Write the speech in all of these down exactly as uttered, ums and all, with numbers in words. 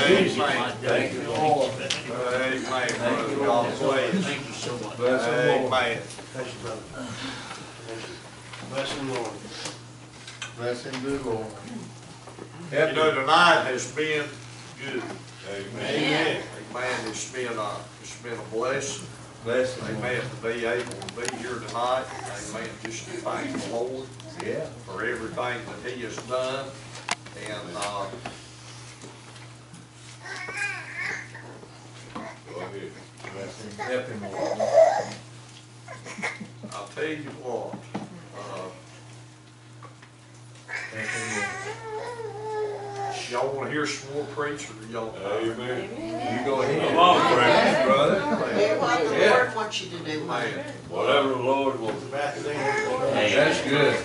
Amen. Thank you, Lord. Amen, brother. God bless. Thank you so much. Bless the Lord. Amen. Thank you, brother. Bless him, Lord. Bless him, good Lord. You know, tonight has been good. Amen. Amen. Amen. It's been a, it's been a blessing. Bless him. Amen. To be able to be here tonight. Amen. Just to thank the Lord Yeah. for everything that He has done. And, uh, Go ahead. Bless him. Help him, Lord. I'll tell you what, uh, Help him, Lord. y'all want to hear some more preachers? Y'all. Amen. You go ahead. Come on, Praise, brother. Do what the Yeah. Lord wants you to do, man. Man, Whatever the Lord will. That's good.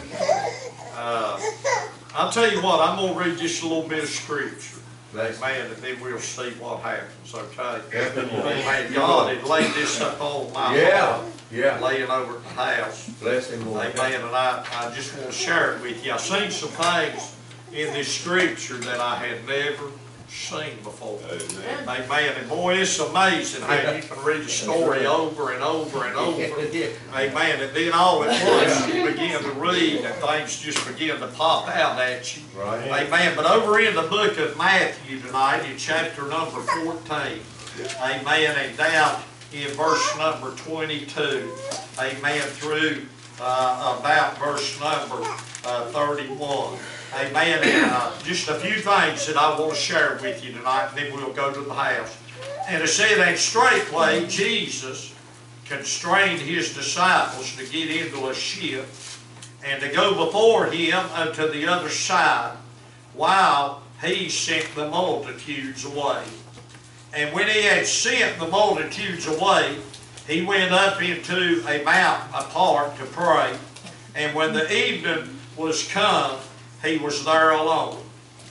uh, I'll tell you what, I'm going to read just a little bit of scripture. Bless him. Man, and then we'll see what happens, okay? Help him, Lord. Man, God had laid this up on my Yeah. heart, Yeah. laying over at the house. Bless him, Lord. Amen, and I, I just want to share it with you. I've seen some things in this scripture that I had never seen before. Amen. Amen, and boy, it's amazing how you can read a story over and over and over. Yeah. Amen, and then all at once you begin to read and things just begin to pop out at you. Right. Amen, but over in the book of Matthew tonight, in chapter number fourteen, amen, and down in verse number twenty-two, amen, through uh, about verse number uh, thirty-one. Amen, and uh, just a few things that I want to share with you tonight, and then we'll go to the house. And it said, and straightway Jesus constrained his disciples to get into a ship and to go before him unto the other side, while he sent the multitudes away. And when he had sent the multitudes away, he went up into a mountain apart to pray. And when the evening was come, he was there alone.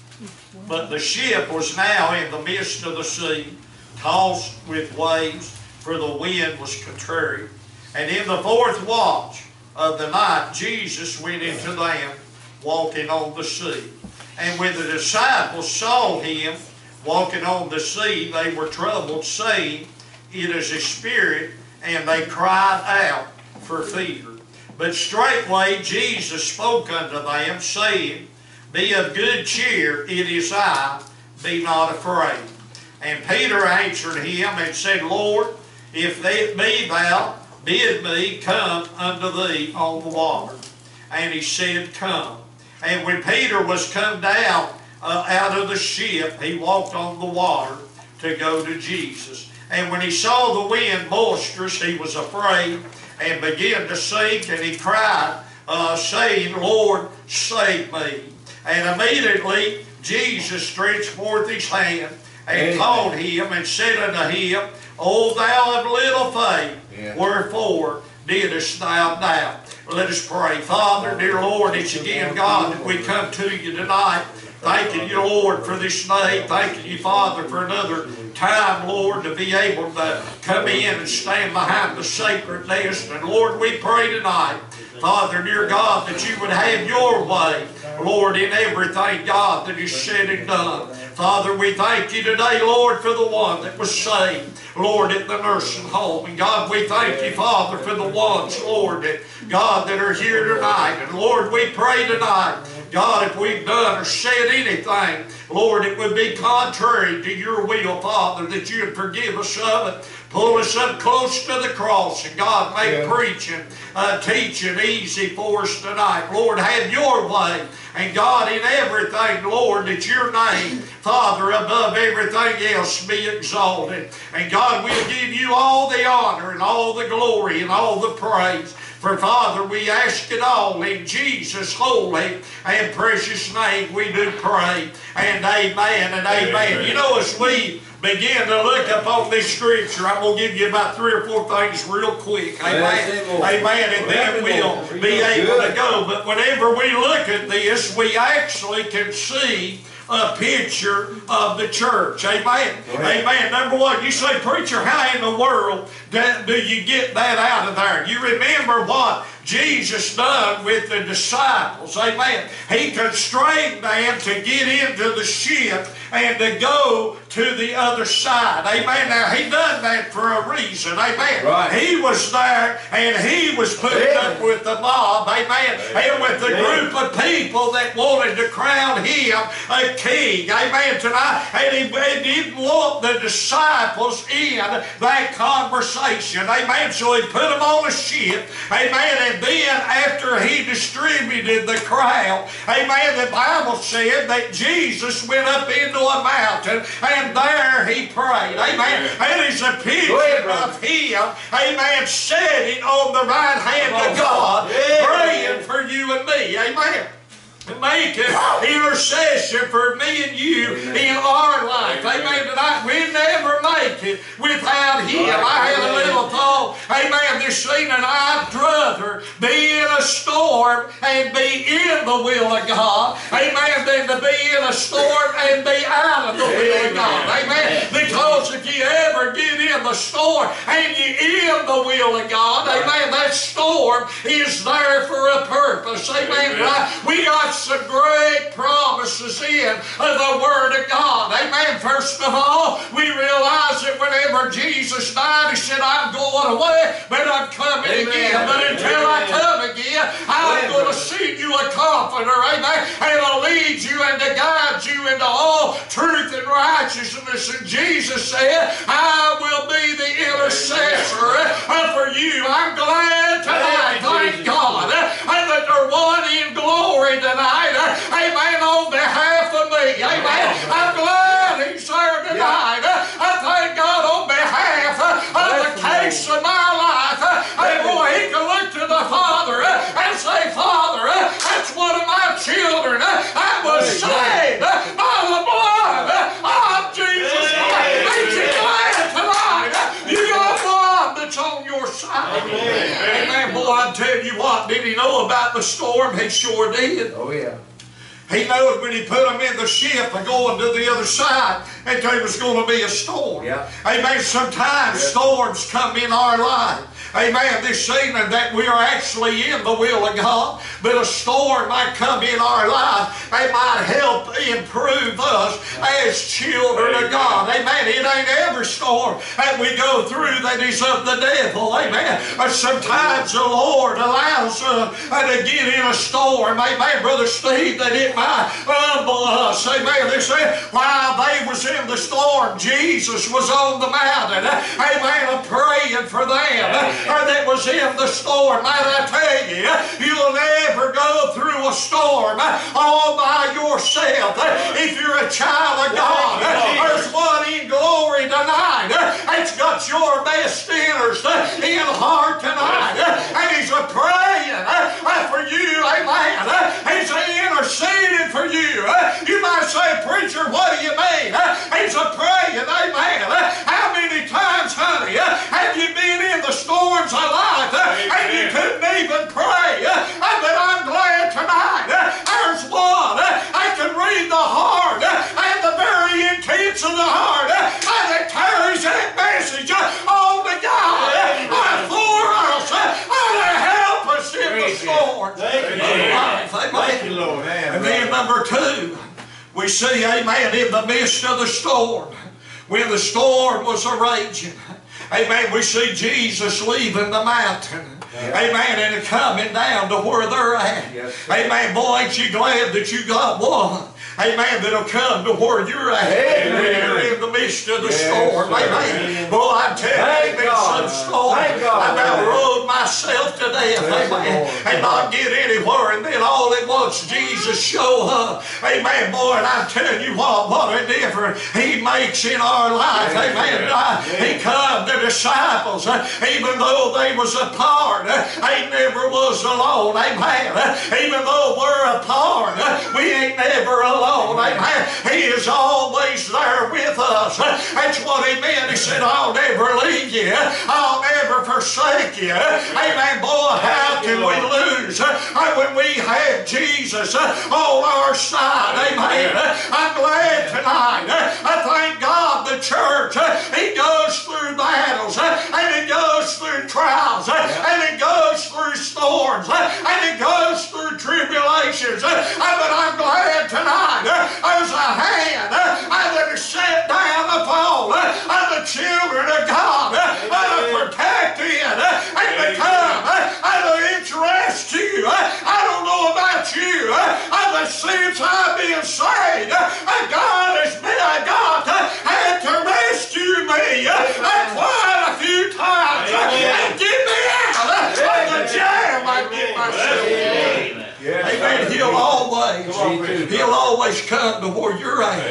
But the ship was now in the midst of the sea, tossed with waves, for the wind was contrary. And in the fourth watch of the night, Jesus went into them, walking on the sea. And when the disciples saw him walking on the sea, they were troubled, saying, it is a spirit, and they cried out for fear. But straightway Jesus spoke unto them, saying, be of good cheer, it is I, be not afraid. And Peter answered him and said, Lord, if it be thou, bid me come unto thee on the water. And he said, come. And when Peter was come down uh, out of the ship, he walked on the water to go to Jesus. And when he saw the wind boisterous, he was afraid, and began to sink, and he cried, uh, saying, Lord, save me. And immediately Jesus stretched forth his hand, and Amen. called him, and said unto him, O thou of little faith, Yeah. wherefore didst thou doubt? Let us pray. Father, dear Lord, it's again, God, that we come to you tonight. Thanking you, Lord, for this day. Thanking you, Father, for another time, Lord, to be able to come in and stand behind the sacred desk. And Lord, we pray tonight, Father, dear God, that you would have your way, Lord, in everything, God, that is said and done. Father, we thank you today, Lord, for the one that was saved, Lord, at the nursing home. And God, we thank you, Father, for the ones, Lord, that, God, that are here tonight. And Lord, we pray tonight, God, if we've done or said anything, Lord, it would be contrary to your will, Father, that you would forgive us of it. Pull us up close to the cross, and God, make Yeah. preaching, uh, teaching easy for us tonight. Lord, have your way. And God, in everything, Lord, that your name, Father, above everything else be exalted. And God, we'll give you all the honor and all the glory and all the praise. For Father, we ask it all in Jesus' holy and precious name we do pray. And amen and amen. Amen. You know, as we begin to look upon this scripture, I'm going to give you about three or four things real quick. Amen. Amen. And then we'll be able to go. But whenever we look at this, we actually can see a picture of the church. Amen. Amen. Number one, you say, preacher, how in the world do, do you get that out of there? You remember what Jesus done with the disciples. Amen. He constrained them to get into the ship and to go to the other side. Amen. Now, he done that for a reason. Amen. Right. He was there, and he was putting Amen. up with the mob. Amen. And with the group of people that wanted to crown him a king. Amen. Tonight, and he, he didn't want the disciples in that conversation. Amen. So he put them on a ship. Amen. And then after he distributed the crowd, amen, the Bible said that Jesus went up into a mountain and there he prayed. Amen. And it's a picture of him, amen, sitting on the right hand of God, praying for you and me. Amen. Making intercession for me and you in our life. Amen. Tonight we never make it without him. I had a little thought, amen, this evening, I'd rather be in a storm and be in the will of God, amen, than to be in a storm and be out of the will of God. Amen. Because if you ever get in the storm and you're in the will of God, amen, that storm is there for a purpose. Amen. We got some great promises in the Word of God. Amen. First of all, we realize that whenever Jesus died, he said, I'm going away, but I'm coming Amen. Again. But until Amen. I come again, I'm Amen. Going to send you a comforter. Amen. And I'll lead you and to guide you into all truth and righteousness. And Jesus said, I will be the intercessor for you. I'm glad tonight, thank God, and that they're one in glory tonight. Amen. On behalf of me. Amen. I'm glad he's there tonight. I thank God on behalf of the case of my life. And boy, he can look to the Father and say, Father, that's one of my children. I was saved by the blood of Jesus Christ. Ain't you glad tonight? You got one that's on your side. Amen. Amen. Boy, I tell you what, did he know about the storm? He sure did. Oh, yeah. He knew when he put them in the ship and going to the other side that there was going to be a storm. Yeah. Amen. Sometimes yeah. storms come in our life. Amen. This evening that we are actually in the will of God, but a storm might come in our life. It might help improve us as children Amen. Of God. Amen. It ain't every storm that we go through that is of the devil. Amen. But sometimes the Lord allows us to get in a storm. Amen. Brother Steve, that it might humble us. Amen. They said while they was in the storm, Jesus was on the mountain. Amen. Praying for them. Or that was in the storm. Might I tell you, you'll never go through a storm all by yourself. If you're a child of God, there's one in glory tonight. It's got your best interest in heart tonight. And he's a praying for you. Amen. He's interceding for you. You might say, preacher, what do you mean? He's a praying. Amen. How many times, honey, have you been in the storms of life and you couldn't even pray? But I'm glad tonight there's one I can read the heart and the very intents of the heart that carries that message on to God for us to help us in the storm. Thank you, Thank you, Lord. And then number two, we see, amen, in the midst of the storm, when the storm was a-raging, amen, we see Jesus leaving the mountain. Yeah. Amen, and coming down to where they're at. Yes, amen, boy, ain't you glad that you got one? Amen, that'll come to where you're at. Amen. You're in the midst of the yes, storm. Amen. Amen. Boy, I tell you, there's some storm. I about rode myself to death. Yes, amen. Lord. And not get anywhere. And then all at once Jesus show up. Amen, boy, and I tell you what, what a difference He makes in our life. Yes, amen. Yes. He come to disciples, even though they was apart. They never was alone. Amen. Even though we're apart, we ain't never alone. Amen. He is always there with us. That's what he meant. He said, I'll never leave you. I'll never forsake you. Amen. Boy, how can we lose when we have Jesus on our side? Amen. I'm glad tonight. I thank God the church, it goes through battles, and it goes through trials, and it goes through storms, and it goes through tribulations. But I'm glad tonight there's a hand the children of God out of protected and become out of interest to you. I don't know about you, but since I've been saved, God has been a God had to rescue me quite a few times and get me out of the jam I get myself in. Amen. He'll always, He'll always come to where you're at.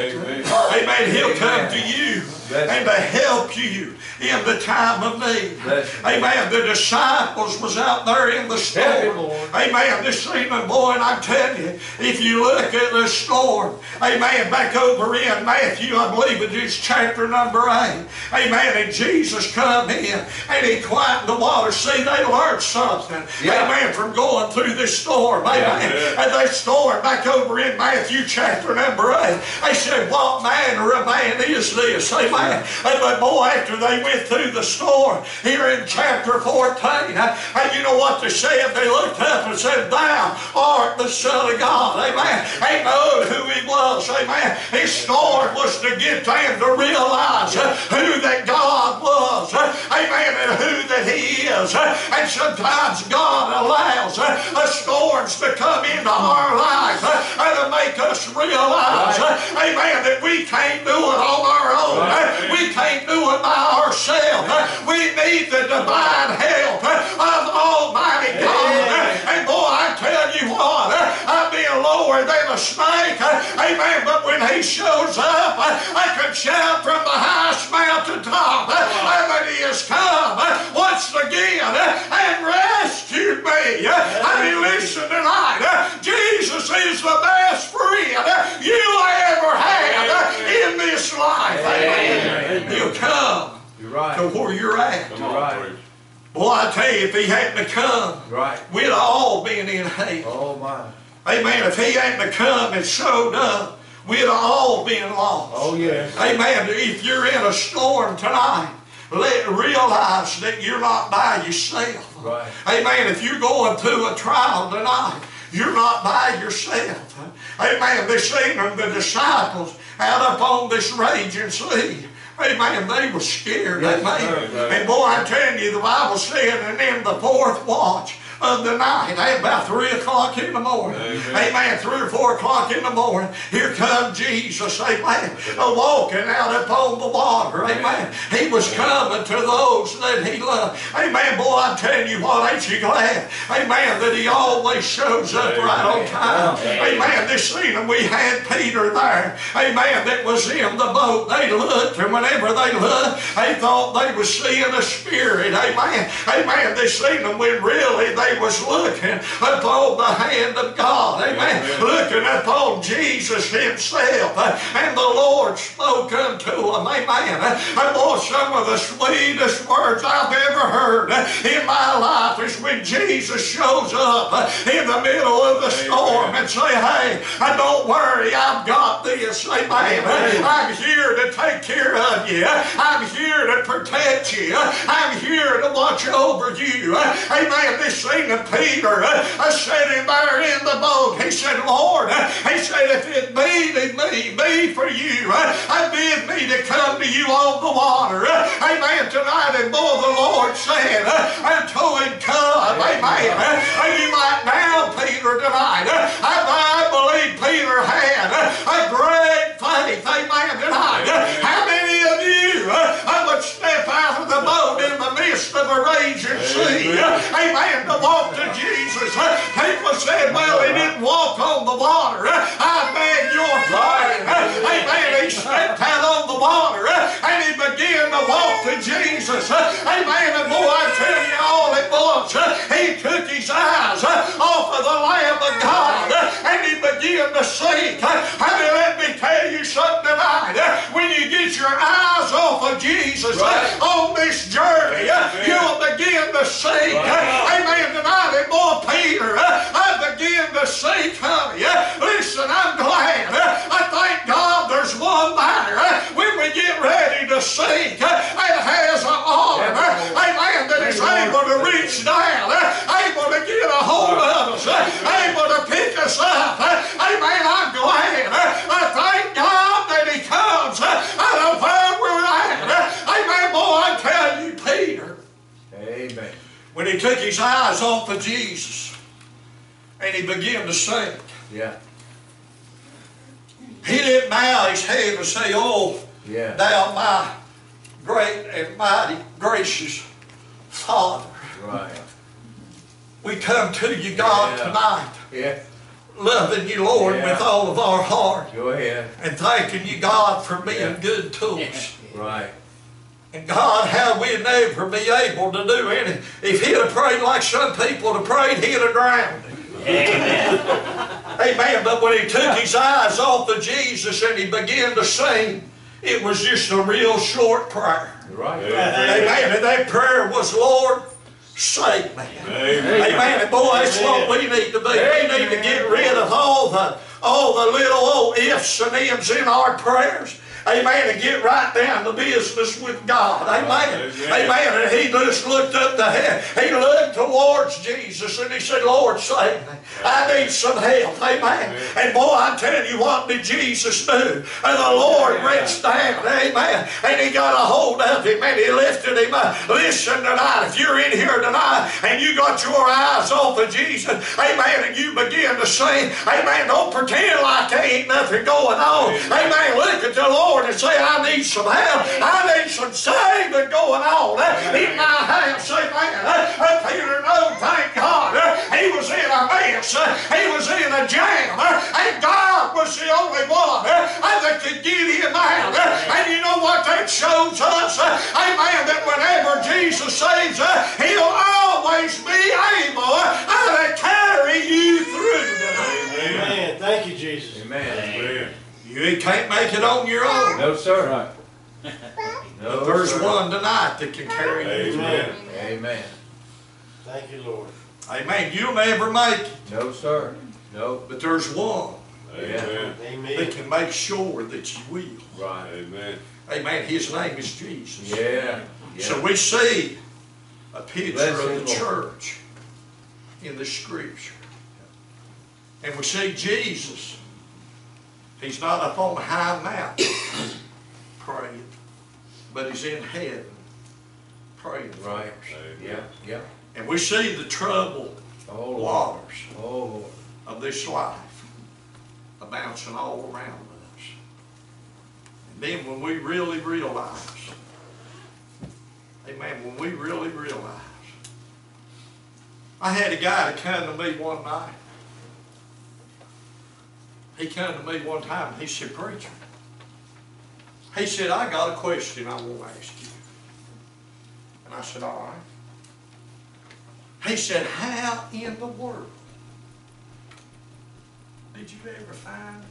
Amen. He'll come to you and to help you in the time of need. Amen. The disciples was out there in the storm. Amen. This evening, boy, and I'm telling you, if you look at the storm, amen, back over in Matthew, I believe it is chapter number eight. Amen. And Jesus come in and He quieted the water. See, they learned something. Yeah. Amen. From going through this storm. Amen. Yeah. And they storm back over in Matthew chapter number eight. They said, what manner of man is this? Amen. And but boy, after they went through the storm, here in chapter fourteen, and you know what they said? They looked up and said, thou art the Son of God. Amen. They know who He was. Amen. His storm was to get them to realize who that God was. Amen. And who that He is. And sometimes God allows storms to come into our lives and to make us realize, amen, that we can't do it on our own. We can't do it by ourselves. We need the divine help of Almighty God. And boy, I tell you what, I'm being lower than a snake. Amen. But when He shows up, I can shout from the highest mountaintop that He has come once again and rescued me. I mean, listen tonight. Jesus is the best friend you ever had in this life. Amen. He'll come right. to where you're at. Come right. Boy, I tell you, if He hadn't come, right. we'd have all been in hell. Oh my. Amen. If He hadn't come and showed up, we'd have all been lost. Oh yes. Amen. If you're in a storm tonight, let realize that you're not by yourself. Right. Amen. If you're going through a trial tonight, you're not by yourself. Amen. This evening, the disciples out upon this raging sea, amen, they were scared. Yes, amen. sir. And boy, I tell you, the Bible said, and in the fourth watch of the night, about three o'clock in the morning, amen. amen, three or four o'clock in the morning, here comes Jesus, amen, walking out upon the water, amen. He was coming to those that He loved. Amen, boy, I'm telling you what, ain't you glad, amen, that He always shows up right on time. Amen, this evening we had Peter there, amen, that was in the boat. They looked, and whenever they looked, they thought they were seeing a spirit, amen, amen, this evening when really they was looking upon the hand of God, amen, amen. Looking upon Jesus Himself, and the Lord spoke unto him, amen. And boy, some of the sweetest words I've ever heard in my life is when Jesus shows up in the middle of the storm and say, hey, don't worry, I've got this, amen. I'm here to take care of you. I'm here to protect you. I'm here to watch over you, amen. This thing of Peter uh, sitting there in the boat, he said, Lord, uh, he said, if it be to me, be for you, uh, I bid me to come to you on the water. Uh, amen. Tonight, and boy, the Lord said uh, unto him, come, amen. Uh, and you might now, Peter, tonight, uh, I, I believe Peter had uh, a great faith, amen, tonight. Uh, how many of you uh, would step out of the boat in the midst of a raging sea, uh, amen, to walk to Jesus? Uh, people said, well, He didn't walk on the water. Uh, I beg your pardon. Uh, amen. He stepped out on the water uh, and He began to walk to Jesus. Uh, amen. And boy, I tell you all it was. Uh, he took His eyes uh, off of the Lamb of God uh, and He began to sink. Uh, I mean, let me tell you something tonight. Uh, when you get your eyes off of Jesus right. uh, on this journey, uh, you'll begin to sink. Uh, amen. Tonight, and boy, Peter, uh, I begin to sink, honey. Uh, listen, I'm glad. Uh, I thank God there's one there uh, when we get ready to sink uh, and has an arm, uh, amen, that is able to reach down, uh, able to get a hold of us, uh, able to pick us up. Uh, amen. I'm glad. Uh, I thank God that He comes uh, out of where we're at. Uh, amen. when he took his eyes off of Jesus and he began to sing. Yeah. He didn't bow his head and say, oh, Yeah. thou my great and mighty, gracious Father. Right. We come to you, God, Yeah. tonight, Yeah. loving you, Lord, Yeah. with all of our heart, Go ahead. and thanking you, God, for being Yeah. good to us. Right. And God, how we'd never be able to do any. If he'd have prayed like some people have prayed, he'd have drowned. Amen. But when he took his eyes off of Jesus and he began to sing, it was just a real short prayer. Right. Amen. And that prayer was, Lord, save me. Amen. Amen. And boy, that's what we need to be. We need to get rid of all the, all the little old ifs and ends in our prayers. Amen. And get right down to business with God. Amen. Amen. Amen. And he just looked up to heaven. He looked towards Jesus and he said, Lord, save me. I need some help. Amen. And boy, I'm telling you, what did Jesus do? And the Lord reached down. Amen. And he got a hold of him and he lifted him up. Listen tonight, if you're in here tonight and you got your eyes off of Jesus, amen, and you begin to sing, amen, don't pretend like there ain't nothing going on. Amen. Look at the Lord and say, I need some help. I need some saving going on in my house. Amen. Uh, Peter, no, thank God. Uh, he was in a mess. Uh, he was in a jam. Uh, and God was the only one uh, that could get him out. Uh, and you know what that shows us? Uh, amen. That whenever Jesus saves, uh, he'll always be able uh, to carry you through tonight. Amen. Thank you, Jesus. Amen. Amen. You can't make it on your own. No, sir. Right. No, But there's sir. one tonight that can carry you through. Amen. Amen. Thank you, Lord. Amen. You'll never make it, No, sir. No. but there's one Amen. that Amen. can make sure that you will. Right. Amen. Amen. His name is Jesus. Yeah. Yeah. So we see a picture Bless of him, the Lord. church in the Scripture. And we see Jesus. He's not up on a high mountain praying, but he's in heaven praying for Right. us. Yeah. Yeah. And we see the troubled Oh, Lord. waters Oh, Lord. of this life bouncing all around us. And then when we really realize, amen, when we really realize, I had a guy that come to me one night. He come to me one time and he said, preacher, he said, I got a question I want to ask you. And I said, all right. He said, how in the world did you ever find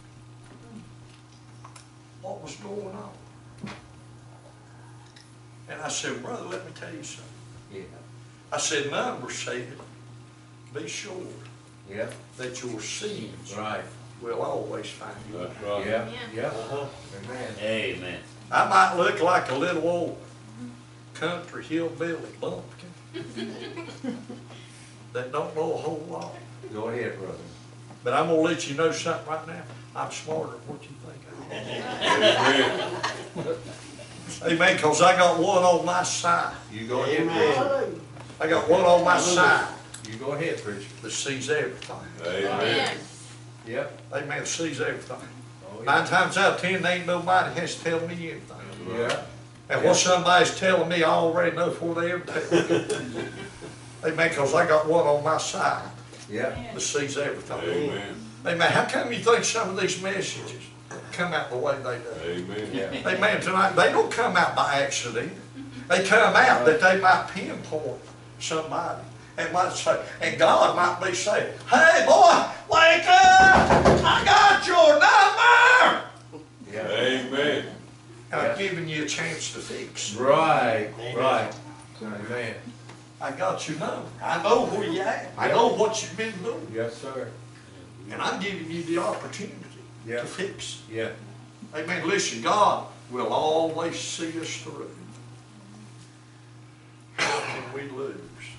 what was going on? And I said, brother, let me tell you something. Yeah. I said, numbers said, be sure Yeah. that your sins Right. will always find you. That's right. Yeah. Yeah. Uh-huh. Amen. Amen. I might look like a little old country hillbilly bumpkin that don't know a whole lot. Go ahead, brother. But I'm going to let you know something right now. I'm smarter than what you think I am. Amen. Amen, because I got one on my side. You go ahead, Amen. preacher. I got one on my side You go ahead, preacher. that sees everything. Amen. Yep. Amen, sees everything. Oh, Nine yeah. times out of ten, there ain't nobody has to tell me anything. Yeah. And what somebody's telling me, I already know before they ever tell me. Amen, because I got one on my side Yeah. that sees everything. Amen. Amen, how come you think some of these messages come out the way they do? Amen. Yeah. Amen, tonight, they don't come out by accident. They come out that they might pinpoint somebody. And might say, and God might be saying, hey boy, wake up! I got your number! Yeah. Amen. And Yeah. I'm giving you a chance to fix. Right. Amen. Right. Amen. I got your number. I know where you at. I know what you've been doing. Yes, sir. And I'm giving you the opportunity Yeah. to fix Yeah. it. Amen. Listen, God will always see us through. How can we lose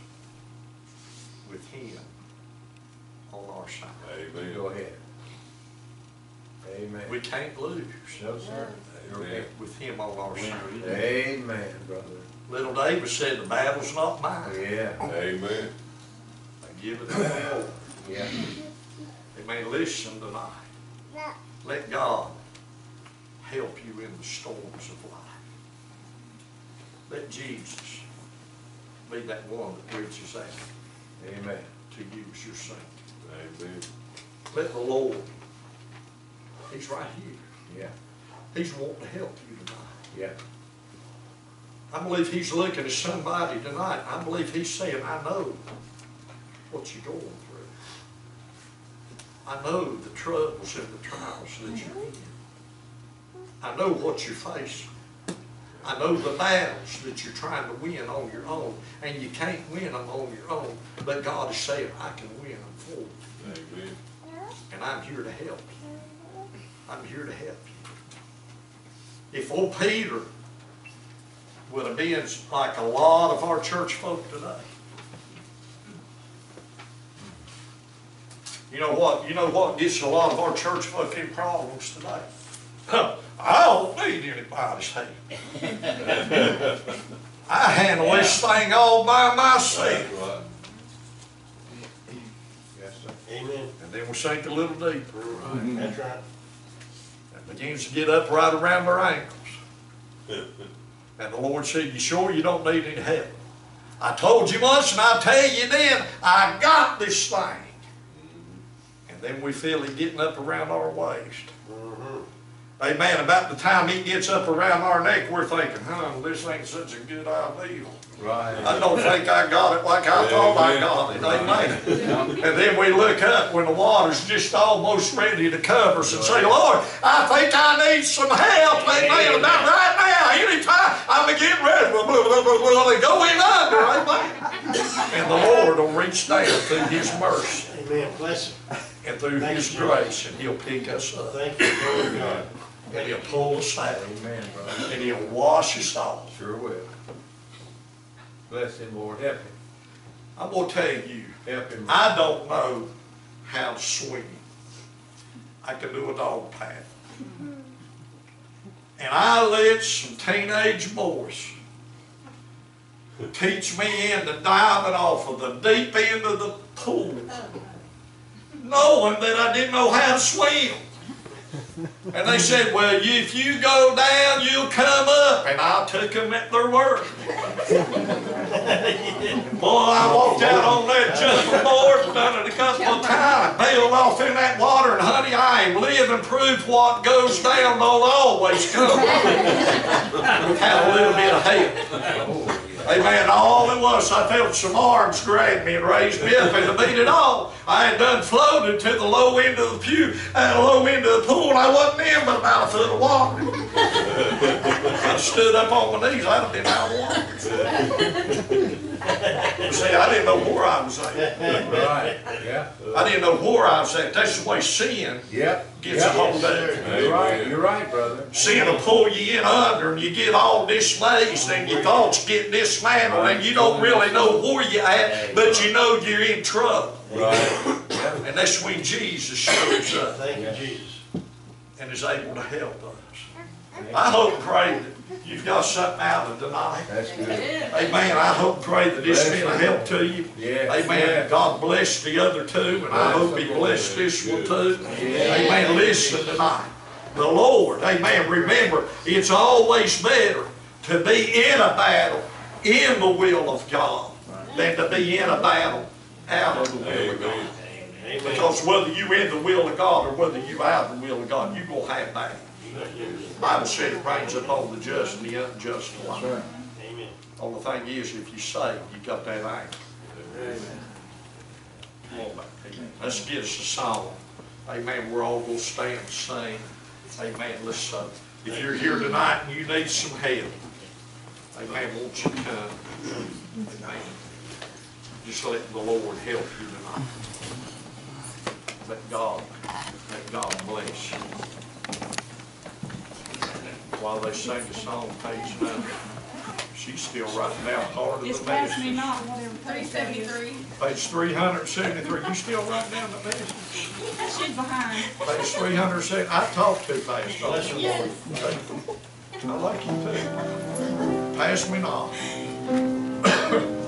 with Him on our side? Amen. Go ahead. Amen. We can't lose. No, sir. Amen. with him on our side. Amen, brother. Little David said, the battle's not mine. Yeah, Amen. I give it to the Lord. yeah. Amen. Listen tonight. Let God help you in the storms of life. Let Jesus be that one that reaches out Amen. to you as your saint. Amen. Let the Lord, He's right here. Yeah, He's wanting to help you tonight. yeah. I believe He's looking at somebody tonight. I believe He's saying, I know what you're going through. I know the troubles and the trials that you're in. I know what you're facing. I know the battles that you're trying to win on your own, and you can't win them on your own, but God is saying, I can win them for you, Amen. and I'm here to help you. I'm here to help you. If old Peter would have been like a lot of our church folk today, you know what? You know what gets a lot of our church folk in problems today? Huh, I don't need anybody's help. I handle this thing all by myself. That's right. Yes, sir. Amen. And then we sink a little deeper. That's right. It begins to get up right around their ankles. And the Lord said, you sure you don't need any help? I told you once and I'll tell you then, I got this thing. And then we feel it getting up around our waist. Mm-hmm. Amen. About the time he gets up around our neck, we're thinking, huh, this ain't such a good idea. Right. I don't think I got it like I thought I got it. Amen. And then we look up when the water's just almost ready to cover us and say, Lord, I think I need some help. Amen. About right now, anytime I'm getting ready to go in under. Amen. And the Lord will reach down through His mercy Amen. Bless him. and through His grace, and He'll pick us up. Thank you, Lord God. And He'll pull us out. Amen, brother. And He'll wash us off. Sure will. Bless him, Lord. Help him. I'm going to tell you, Help him. I don't know how to swim. I can do a dog paddle. And I let some teenage boys teach me into diving off of the deep end of the pool, knowing that I didn't know how to swim. And they said, well, if you go down, you'll come up. And I took them at their word. Boy, I walked out on that jumping board, done it a couple of times, bailed off in that water, and honey, I am living proof what goes down don't always come. We've had a little bit of help. Amen. All it was, I felt some arms grab me and raise me up, and to beat it all, I had done floated to the low end of the pew, at the low end of the pool, and I wasn't in but about a foot of water. I stood up on my knees, I'd have been out of water. See, I didn't know where I was at. Right. Yeah. I didn't know where I was at. That's the way sin Yep. gets Yep. a hold of you. You're right. You're right, brother. Sin will pull you in under, and you get all dismayed, and your thoughts get dismantled, and you don't really know where you're at, but you know you're in trouble. Right. Yeah. And that's when Jesus shows up Thank you, Jesus. and is able to help us. I hope and pray that you've got something out of tonight. That's good. Amen. I hope and pray that it's been a help to you. Yes. Amen. God bless the other two, and I hope He blessed this one too. Amen. Listen tonight. The Lord, amen. Remember, it's always better to be in a battle in the will of God than to be in a battle out of the will of God. Amen. Because whether you in the will of God or whether you out of the will of God, you're going to have that. The Bible said it rains upon the just and the unjust alike. Right. Amen. Only thing is, if you say you got that angle. Amen. Come on back. Amen. Let's get us a song. Amen. We're all going to stand and sing. Amen. Let's, uh, if you're here tonight and you need some help, amen, won't you come? Amen. Just let the Lord help you tonight. Let God, let God bless you. While they sing the song, page nine. She's still writing down part of It's the past me message. not, whatever Three page that is. seventy-three. Page three hundred seventy-three, you still writing down the message? She's behind. Page three hundred seven, I talk too fast, don't Bless I? you, Lord. Okay. I like you too. Pass me not.